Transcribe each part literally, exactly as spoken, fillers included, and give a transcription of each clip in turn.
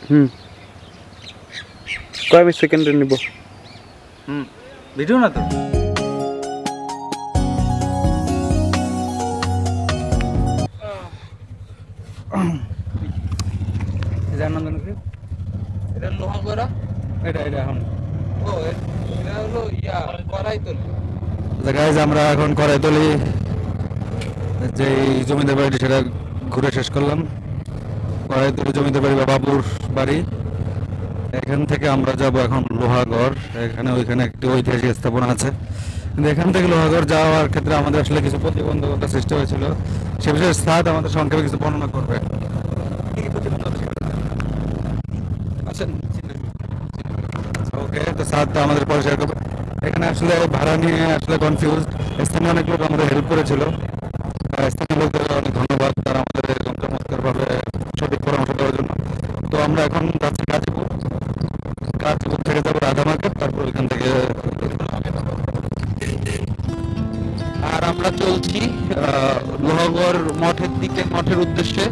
হুম কয় সেকেন্ডে নিব হুম ভিডিও না তো যার নাম জানো কি এটা লোহাগড়া এটা এটা এখন ও এটা হলো ইয়া কড়াইতলি গাইজ আমরা এখন কড়াইতলি যে জমিদার বাড়িটি সেটা ঘুরে শেষ করলাম। কড়াইতলি জমিদার বাড়ি বা বাবুর বাড়ি, এখান থেকে আমরা যাব এখন লোহাগড়। এখানে ওইখানে একটি ঐতিহাসিক স্থাপনা আছে, কিন্তু এখান থেকে লোহাগড় যাওয়ার ক্ষেত্রে আমাদের আসলে কিছু প্রতিবন্ধকতা সৃষ্টি হয়েছিল। সে বিষয়ে সাদ আমাদের সংক্ষেপে কিছু বর্ণনা করবে। ওকে, তো সাদ আমাদের পরে শেয়ার করবে। এখানে আসলে ভাড়া নিয়ে আসলে কনফিউজ। স্থানীয় অনেক লোক আমাদের হেল্প করেছিল, স্থানীয় লোকদের অনেক ধন্যবাদ, তারা আমাদের এরকম চমৎকারভাবে সঠিক পরামর্শ দেওয়ার জন্য। তো আমরা এখন যাচ্ছি গাজীপুর, গাজীপুর থেকে যাবো রাধা মার্কেট, তারপর ওইখান থেকে আর আমরা চলছি লোহাগড় মঠের দিকে, মঠের উদ্দেশ্যে।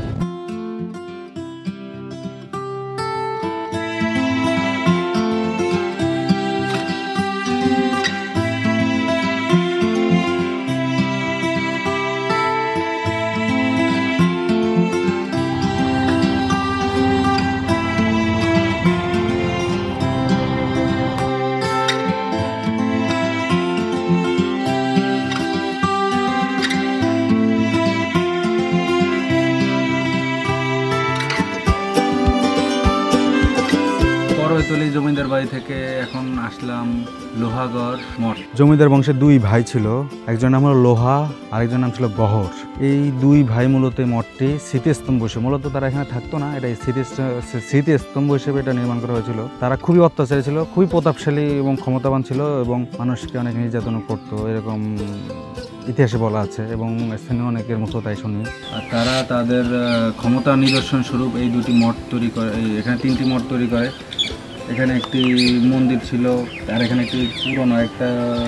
জমিদার বাড়ি থেকে এখন আসলাম লোহাগড় মঠ। জমিদার বংশের দুই ভাই ছিল, একজন নাম হলো লোহা, আরেকজন নাম ছিল গহর। এই দুই ভাই মূলত মঠটি স্মৃতিস্তম্ভ হিসেবে, মূলত তারা এখানে থাকতো না, এটা স্মৃতিস্তম্ভ হিসেবে এটা নির্মাণ করা হয়েছিল। তারা খুবই অত্যাচারী ছিল, খুবই প্রতাপশালী এবং ক্ষমতাবান ছিল, এবং মানুষকে অনেক নির্যাতন করতো, এরকম ইতিহাসে বলা আছে, এবং স্থানীয় অনেকের মতো তাই শুনি। আর তারা তাদের ক্ষমতা নিদর্শন স্বরূপ এই দুটি মঠ তৈরি করে, এখানে তিনটি মঠ তৈরি করে। এখানে একটি মন্দির ছিল, আর এখানে একটি পুরনো একটা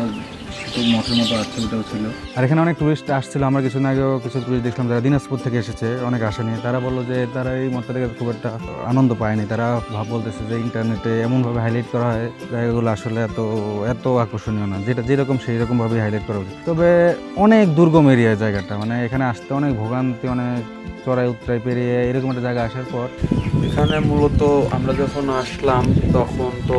মঠের মতো আছে, ওটাও ছিল। আর এখানে অনেক টুরিস্ট আসছিল, আমরা কিছুদিন আগেও কিছু টুরিস্ট দেখলাম যারা দিনাজপুর থেকে এসেছে, অনেক আশা নিয়ে। তারা বললো যে তারা এই মঠটা থেকে খুব একটা আনন্দ পায়নি। তারা ভাব বলতেছে যে ইন্টারনেটে এমনভাবে হাইলাইট করা হয় জায়গাগুলো আসলে এত এত আকর্ষণীয় না, যেটা যেরকম সেই রকমভাবেই হাইলাইট করা উচিত। তবে অনেক দুর্গম এরিয়া জায়গাটা, মানে এখানে আসতে অনেক ভোগান্তি, অনেক চড়াই উত্তরাই পেরিয়ে এরকম একটা জায়গা আসার পর এখানে মূলত আমরা যখন আসলাম তখন তো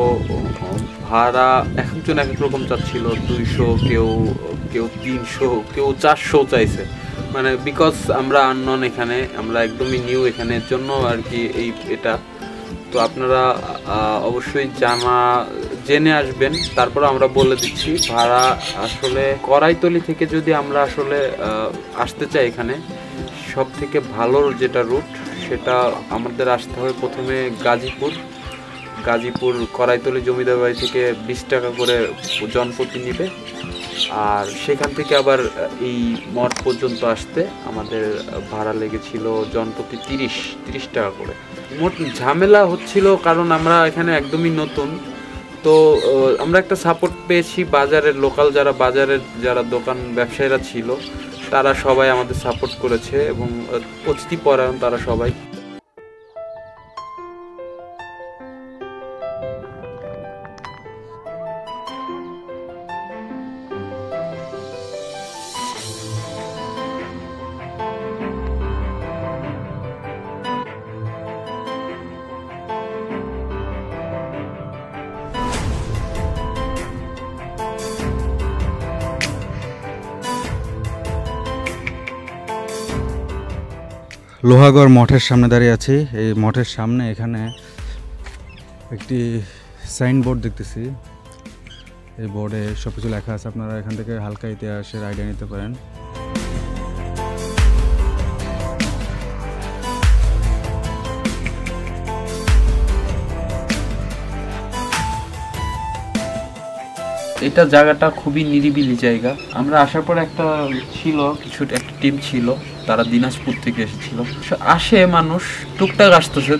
ভাড়া এক একজন এক এক রকম চাচ্ছিল, দুইশো, কেউ কেউ তিনশো, কেউ চারশো চাইছে। মানে বিকজ আমরা আননন, এখানে আমরা একদমই নিউ এখানের জন্য আর কি এই এটা। তো আপনারা অবশ্যই জানা জেনে আসবেন। তারপর আমরা বলে দিচ্ছি ভাড়া আসলে কড়াইতলি থেকে যদি আমরা আসলে আসতে চাই এখানে, সব থেকে ভালো যেটা রুট সেটা আমাদের আসতে হবে প্রথমে গাজীপুর। গাজীপুর কড়াইতলি জমিদার বাড়ি থেকে বিশ টাকা করে জনপ্রতি নেবে, আর সেখান থেকে আবার এই মঠ পর্যন্ত আসতে আমাদের ভাড়া লেগেছিল জনপ্রতি তিরিশ তিরিশ টাকা করে। মোট ঝামেলা হচ্ছিল কারণ আমরা এখানে একদমই নতুন, তো আমরা একটা সাপোর্ট পেয়েছি বাজারের লোকাল যারা বাজারের যারা দোকান ব্যবসায়ীরা ছিল, তারা সবাই আমাদের সাপোর্ট করেছে এবং অতিথিপরায়ণ তারা সবাই। লোহাগড় মঠের সামনে দাঁড়িয়ে আছি। এই মঠের সামনে এখানে একটি সাইনবোর্ড দেখতেছি, এই বোর্ডে সব কিছু লেখা আছে, আপনারা এখান থেকে হালকা ইতিহাসের আইডিয়া নিতে পারেন। এটা জায়গাটা খুবই নিরিবিলি জায়গা। আমরা আসার পর একটা ছিল কিছু একটা টিম ছিল, তারা দিনাজপুর থেকে এসেছিল। আসে মানুষ টুকটাক আসতেছে।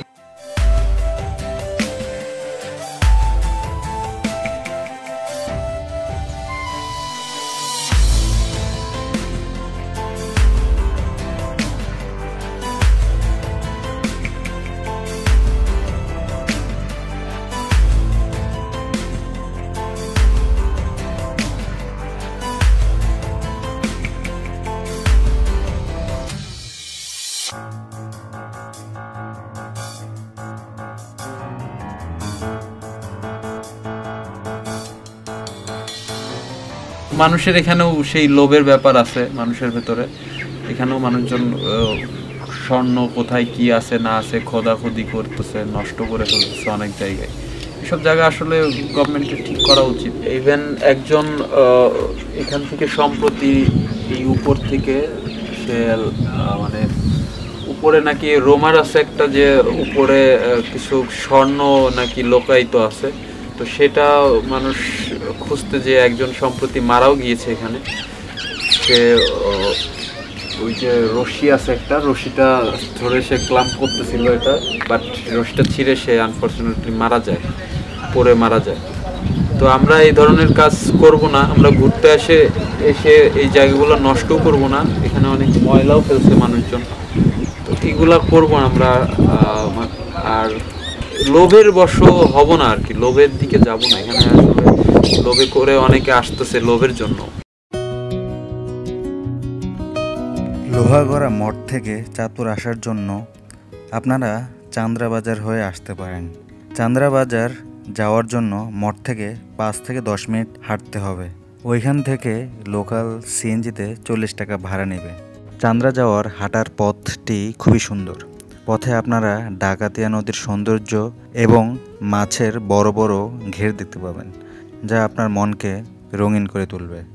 মানুষের এখানেও সেই লোভের ব্যাপার আছে মানুষের ভেতরে। এখানেও মানুষজন স্বর্ণ কোথায় কি আছে না আছে খোদাখুদি করতেছে, নষ্ট করে ফেলতেছে অনেক জায়গায়। এসব জায়গা আসলে গভর্নমেন্টের ঠিক করা উচিত। ইভেন একজন এখান থেকে সম্প্রতি এই উপর থেকে সে মানে উপরে নাকি রোমার আছে একটা, যে উপরে কিছু স্বর্ণ নাকি লোকায়িত আছে, তো সেটা মানুষ খুঁজতে যে একজন সম্প্রতি মারাও গিয়েছে এখানে। সে ওই যে রশি আছে একটা, রশিটা ধরে সে ক্লাম্প করতেছিল এটা, বাট রশিটা ছিঁড়ে সে আনফর্চুনেটলি মারা যায়, পরে মারা যায়। তো আমরা এই ধরনের কাজ করব না, আমরা ঘুরতে আসে এসে এই জায়গাগুলো নষ্টও করব না। এখানে অনেক ময়লাও ফেলছে মানুষজন, তো এগুলা করবো না আমরা। আর লোভের বশ হব না আর কি, লোভের দিকে যাব না। এখানে আসলে লোভে করে অনেকে আসতেছে লোভের জন্য। লোহাগড়া মঠ থেকে চাঁদপুর আসার জন্য আপনারা চান্দ্রা বাজার হয়ে আসতে পারেন। চান্দ্রা বাজার যাওয়ার জন্য মঠ থেকে পাঁচ থেকে দশ মিনিট হাঁটতে হবে। ওইখান থেকে লোকাল সিএনজিতে চল্লিশ টাকা ভাড়া নেবে। চান্দ্রা যাওয়ার হাঁটার পথটি খুবই সুন্দর। পথে আপনারা ডাকাতিয়া নদীর সৌন্দর্য এবং মাছের বড় বড় ঘের দেখতে পাবেন, যা আপনার মনকে রঙিন করে তুলবে।